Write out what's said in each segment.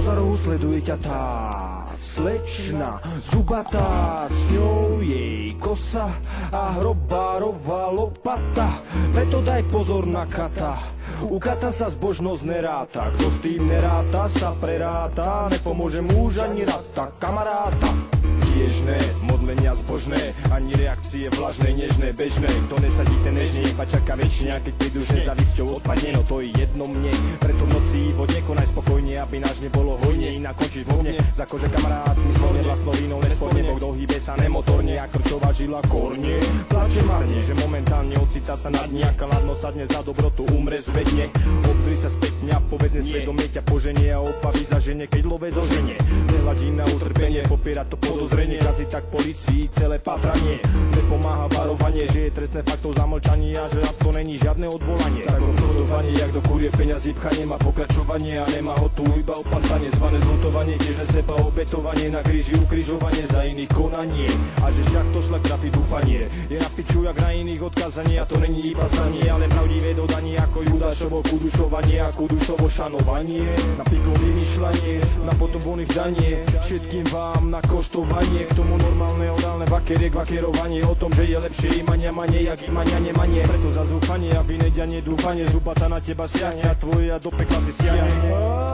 Spoza rohu sleduje ťa tá slečna zubatá, s ňou jej kosa a hrobárová lopata. Preto daj pozor na kata, u kata sa zbožnosť neráta. Kto s tým neráta, sa preráta, nepomôže muž ani rata kamaráta. Tiežné, modlenia zbožné, ani reakcie vlažné, nežné, bežné. Kto nesadí, ten nežne, iba čaká väčšina. Keď prídu, že závisťou odpadne, no to je jedno mne. Preto v noci vodne konaj spokojne, aby náš nebolo hojne. Inak končíš vo mne, za kože kamarát mi slovne vlastnou vínou nespodne. Boh dohýbe sa nemotorne a krčová žila korne. Plače marne, že momentálne ocitá sa na dni, aká ladno sadne za dobrotu, umre zvedne. Obzri sa spätne a povedne svedomie ťa poženie a opavy zaženie, keď love zoženie. Nehľadí na utrpenie, popiera to podozrenie. Jazyk tak policii celé pátranie. Nepomáha varovanie, že je trestné faktov zamlčanie a že na to není žiadne odvolanie. Tak obchodovanie, jak do kurie peňazí pchanie, má pokračovanie a nemá ho tu iba opantanie. Zvané zlutovanie, tiež seba obetovanie, na kríži ukrižovanie za iných konanie. A že však to šlak trafi dúfanie, je na piču jak na iných odkazanie. A to není iba zanie, ale pravdivé dodanie, ako Judášovo kudušovanie a kudušovo šanovanie. Na píklo vymýšľanie, na potom voných danie, všetkým vám na koštovanie. K tomu normálne orálne vakerovanie o tom, že je lepšie imania manie, jak imania nemanie. Preto za zúfanie a vynedianie dúfanie, zubata na teba siahne a tvoje a do pekla si siahne.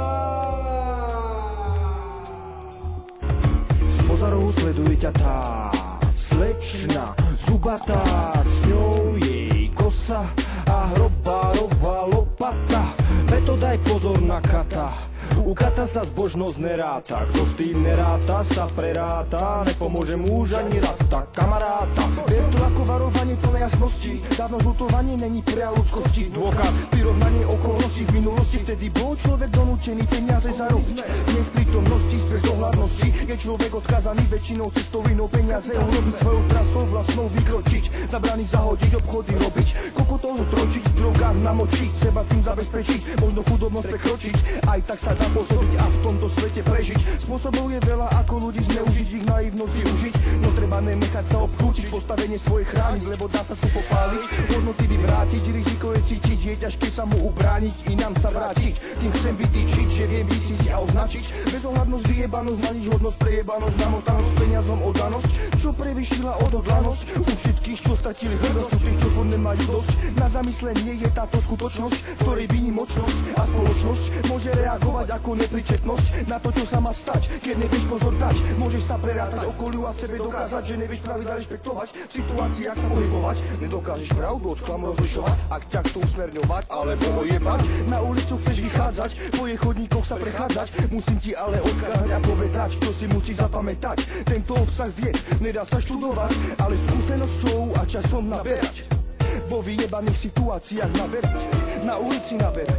Spoza rohu sleduje ťa tá slečna zubatá, s ňou jej kosa a hrobárová lopata. Preto daj pozor na kata, u kata sa zbožnosť neráta. Kto s tým neráta, sa preráta, nepomôže muž ani rata kamaráta. Ver to ako varovanie plné jasnosti, dávno zlutovanie není prejav ľudskosti. Dôkaz, prirovnanie okolností v minulosti, vtedy bol človek donútený peniaze zarobiť. Dnes prítomnosti z bezohľadnosti je človek odkázaný väčšinou cestovinou peniaze urobiť, svojou trasou vlastnou vykročiť, zabraniť zahodiť, obchody robiť, kokotov zotročiť, v drogách namočiť, seba tým zabezpečiť, možno chudobnosť prekročiť. Aj tak sa dá pôsobiť a v tomto svete prežiť. Spôsobov je veľa, ako ľudí zneužiť, ich naivnosť využiť, no treba nenechať sa obklúčiť, postavenie svoje chrániť, lebo dá sa tu popáliť, hodnoty vyvrátiť, riziko je cítiť, je ťažké sa mu ubrániť, inám sa vrátiť. Tým chcem vytýčiť, že viem vysítiť a označiť bezohľadnosť, vyjebanosť, na nič hodnosť, prejebanosť, namotanosť, peniazom oddanosť, čo prevyšila odhodlanosť u všetkých, čo stratili hrdosť, u tých, čo furt nemajú dosť. Na zamyslenie je táto skutočnosť, v ktorej výnimočnosť a spoločnosť môže reagovať ako nepríčetnosť na to, čo sa má stať, keď nevieš pozor dať. Môžeš sa prerátať okoliu a sebe dokázať, že nevieš pravidla rešpektovať, v situáciách sa pohybovať, nedokážeš pravdu od klamu rozlišovať, ak ťa chcú usmerňovať alebo ojebať. Na ulicu chceš vychádzať, po jej chodníkoch sa prechádzať, musím ti ale odkázať a povedať, čo si musí zapamätať. Tento obsah vie, nedá sa študovať, ale skúsenosťou a časom naberať. Vo vyjebaných situáciách naberať, na ulici naberať.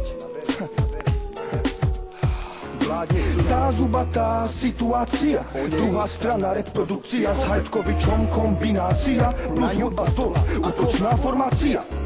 Tá zubatá situácia, druhá strana reprodukcia s Hajtkovičom kombinácia, plus hudba z dola, útočná formácia.